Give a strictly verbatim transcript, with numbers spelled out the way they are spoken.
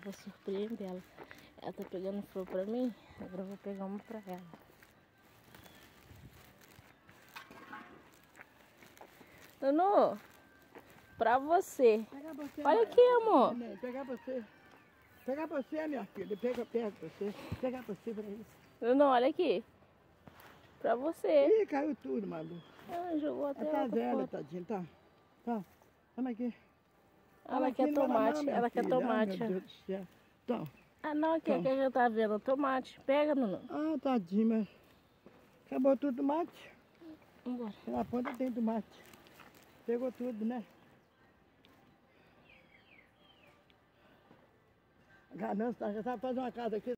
vou surpreender ela. Ela tá pegando flor pra mim, agora eu vou pegar uma pra ela. Nunu, pra você. Pega você, Olha aqui, amor. Neném, pega você. Pega você, minha filha. Pega perto de você. Pega você pra isso. Nunu, olha aqui. Pra você. Ih, caiu tudo, Malu. Ah, jogou até Ela tá outra velha, fora. tadinha, tá? Tá. Toma aqui. Ela Aqui quer não era tomate, não, minha ela quer filha. tomate. Ai, meu Deus do céu. Então. Ah, não, aqui, Então. aqui já tá vendo tomate. Pega, Nunu. Ah, tadinha, mas... Acabou tudo o tomate. Vambora. Na ponta tem tomate. Pegou tudo, né? Ganância, já sabe fazer uma casa aqui.